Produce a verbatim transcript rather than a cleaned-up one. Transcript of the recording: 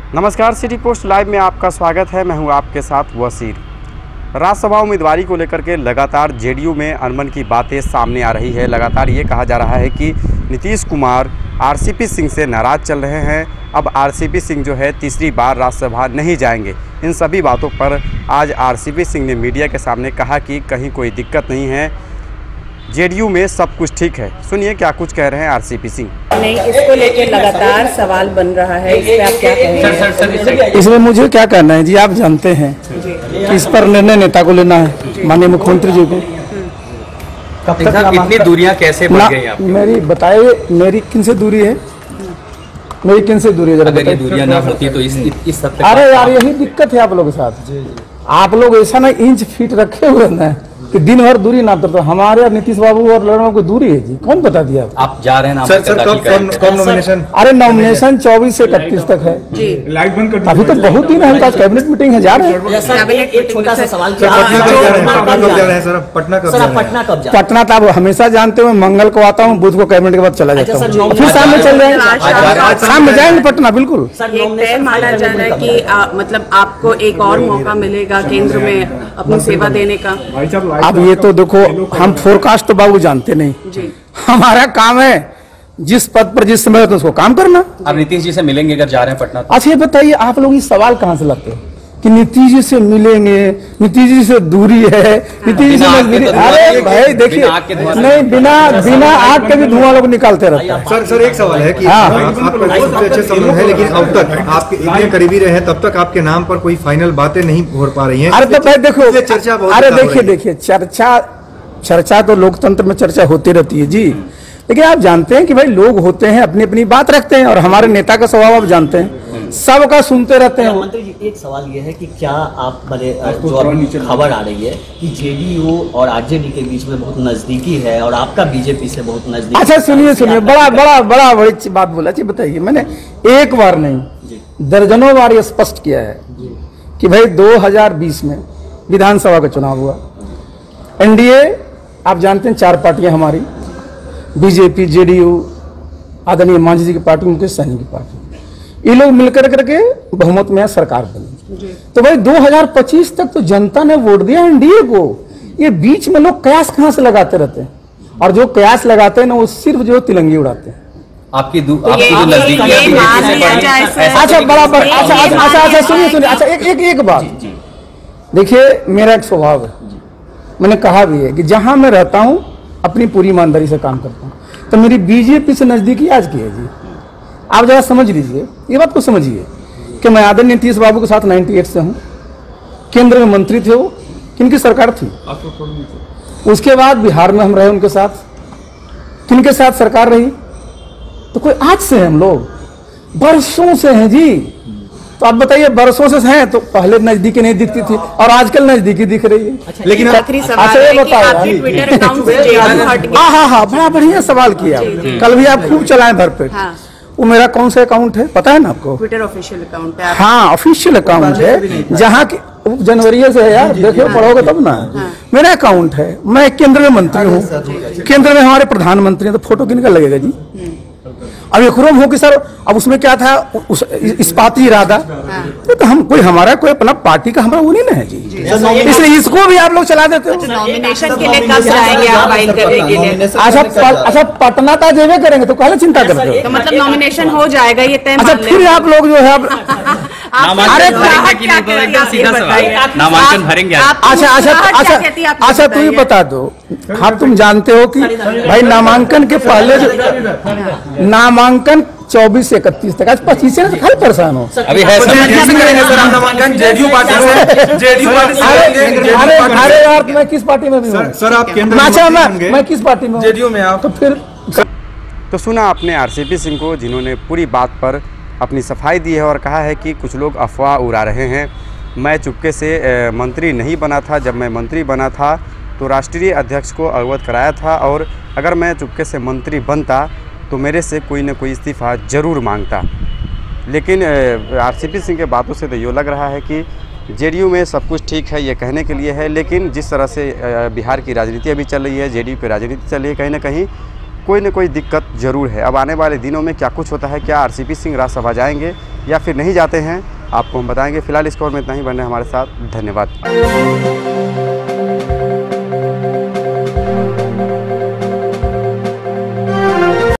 नमस्कार, city post live में आपका स्वागत है। मैं हूं आपके साथ वसीर। राज्यसभा उम्मीदवारी को लेकर के लगातार जेडीयू में अनबन की बातें सामने आ रही है। लगातार ये कहा जा रहा है कि नीतीश कुमार आरसीपी सिंह से नाराज़ चल रहे हैं। अब आरसीपी सिंह जो है तीसरी बार राज्यसभा नहीं जाएंगे। इन सभी बातों पर आज आरसीपी सिंह ने मीडिया के सामने कहा कि कहीं कोई दिक्कत नहीं है, जेडीयू में सब कुछ ठीक है। सुनिए क्या कुछ कह रहे हैं आरसीपी सिंह। नहीं, इसको लेकर लगातार सवाल बन रहा है, इस पे आप क्या कहेंगे? इसमें मुझे क्या कहना है जी, आप जानते हैं कि इस पर निर्णय नेता को लेना है, माननीय मुख्यमंत्री जी को। कब तक इतनी दूरियां कैसे बढ़ गई आप? मेरी बताइए, मेरी किन से दूरी है? मेरी किन से दूरी है जरा बताइए। दूरियां ना होती तो इस इस सब। अरे यार, यही दिक्कत है आप लोगों के साथ। आप लोग ऐसा ना इंच फीट रखे हुए ना कि दिन भर दूरी ना तो हमारे और नीतीश बाबू और लड़नों की दूरी है जी। कौन बता दिया आप जा रहे हैं? सर सर कब कब नॉमिनेशन? अरे नॉमिनेशन चौबीस से इकतीस तक है जी। लाइट बंद कर अभी तो बहुत दिन है, कैबिनेट मीटिंग है, जा रहे हैं। एक छोटा सा सवाल, पटना कब? पटना कब? पटना तो आप हमेशा जानते हो, मंगल को आता हूँ, बुध को कैबिनेट के बाद चला जाता हूँ, फिर शाम में चल जाएंगे। शाम में जाएंगे पटना, बिल्कुल। एक माना जा रहा है कि आ, मतलब आपको एक और मौका मिलेगा केंद्र में अपनी सेवा देने का। अब ये तो देखो, हम फोरकास्ट तो बाबू जानते नहीं जी। हमारा काम है जिस पद पर जिस समय तो उसको काम करना। आप नीतीश जी से मिलेंगे अगर जा रहे हैं पटना तो? अच्छा ये बताइए, आप लोग इस सवाल कहाँ से लाते हैं कि नीतीश जी से मिलेंगे, नीतीश जी से दूरी है, नीतीश जी से दूरी? अरे भाई देखिए, नहीं, बिना बिना आग के भी धुआं लोग निकालते रहते हैं। सर सर एक सवाल है कि आपके अच्छे संबंध है, लेकिन अब तक आपके इतने करीबी रहे हैं, तब तक आपके नाम पर कोई फाइनल बातें नहीं हो पा रही हैं। अरे तो भाई देखो, चर्चा, अरे देखिए देखिए चर्चा चर्चा तो लोकतंत्र में चर्चा होती रहती है जी। लेकिन आप जानते हैं कि भाई लोग होते हैं, अपनी अपनी बात रखते हैं, और हमारे नेता का स्वभाव आप जानते हैं, सबका सुनते रहते हैं। मंत्री जी, एक सवाल ये है कि क्या आप बड़े जो खबर आ रही है कि जेडीयू और आरजेडी के बीच में बहुत नजदीकी है और आपका बीजेपी से बहुत नजदीकी। अच्छा सुनिए सुनिए, बड़ा बड़ा बड़ा बड़ी बात बोला जी। बताइए, मैंने एक बार नहीं दर्जनों बार ये स्पष्ट किया है कि भाई दो हजार बीस में विधानसभा का चुनाव हुआ, एनडीए आप जानते हैं चार पार्टियां हमारी, बीजेपी, जेडीयू, आदरणीय मांझी जी की पार्टी, मुकेश सहनी की पार्टी, ये लोग मिलकर करके बहुमत में सरकार बनी। तो भाई दो हजार पच्चीस तक तो जनता ने वोट दिया एनडीए को। ये बीच में लोग कयास कहां से लगाते रहते हैं, और जो कयास लगाते हैं ना वो सिर्फ जो तिलंगी उड़ाते हैं। आपकी दू, आपकी जो नजदीकी। अच्छा बराबर। अच्छा अच्छा अच्छा सुनिए सुनिए, अच्छा एक एक एक बात देखिए, मेरा एक स्वभाव है, मैंने कहा भी है कि जहां मैं रहता हूं अपनी पूरी ईमानदारी से काम करता हूं। तो मेरी बीजेपी से नजदीकी आज की है जी। आप जरा समझ लीजिए, ये बात को समझिए कि मैं आदरणीय नीतीश बाबू के साथ अट्ठानवे से हूं, केंद्र में मंत्री थे, वो किनकी सरकार थी? उसके बाद बिहार में हम रहे उनके साथ, किनके साथ सरकार रही? तो कोई आज से हैं हम लोग, बरसों से हैं जी। तो आप बताइए, बरसों से हैं तो पहले नजदीकी नहीं दिखती थी और आजकल नजदीकी दिख रही है। अच्छा, लेकिन अच्छा ये बताओ, हाँ हाँ हाँ बड़ा बढ़िया सवाल किया। कल भी आप खूब चलाएं भरपेट। हाँ। वो मेरा कौन सा अकाउंट है पता है ना आपको? ट्विटर ऑफिशियल अकाउंट है। हाँ ऑफिशियल अकाउंट है, जहाँ की जनवरी से है यार, देखिए पढ़ोगे तब ना। मेरा अकाउंट है, मैं केंद्र में मंत्री हूँ, केंद्र में हमारे प्रधानमंत्री हैं, तो फोटो किनका लगेगा जी? अब एक रूम हो कि सर अब उसमें क्या था, उस इस्पाती इरादा। तो हम कोई हमारा कोई अपना पार्टी का हमारा वो नहीं ना है जी, इसलिए इसको भी आप लोग चला देते हो। नॉमिनेशन के लिए कब जाएंगे आप फाइल करने के लिए? अच्छा अच्छा पटना तक जेबे करेंगे तो पहले चिंता करते हो? तो मतलब नॉमिनेशन हो जाएगा ये तय? अच्छा फिर आप लोग जो है नामांकन भरेंगे? अच्छा अच्छा अच्छा अच्छा तू ही बता दो। हाँ तुम जानते हो कि भाई नामांकन के पहले नामांकन चौबीस से इकतीस तक, आज पच्चीस से कल परेशान हो अभी है नामांकन जेडीयू पार्टी से। जेडीयू पार्टी से। अरे अरे यार मैं किस पार्टी में भी हूँ सर? आप केंद्र अच्छा मैं मैं किस पार्टी में? जेडीयू में। आप तो फिर तो सुना आपने आरसीपी सिंह को, जिन्होंने पूरी बात पर अपनी सफाई दी है और कहा है कि कुछ लोग अफवाह उड़ा रहे हैं। मैं चुपके से मंत्री नहीं बना था, जब मैं मंत्री बना था तो राष्ट्रीय अध्यक्ष को अवगत कराया था, और अगर मैं चुपके से मंत्री बनता तो मेरे से कोई न कोई इस्तीफ़ा ज़रूर मांगता। लेकिन आरसीपी सिंह के बातों से तो ये लग रहा है कि जेडीयू में सब कुछ ठीक है, ये कहने के लिए है, लेकिन जिस तरह से बिहार की राजनीति अभी चल रही है, जेडीयू की राजनीति चल रही है, कहीं ना कहीं कोई न कोई दिक्कत ज़रूर है। अब आने वाले दिनों में क्या कुछ होता है, क्या आरसीपी सिंह राज्यसभा जाएंगे या फिर नहीं जाते हैं, आपको हम बताएंगे। फिलहाल इस खबर में इतना ही। बने हमारे साथ, धन्यवाद।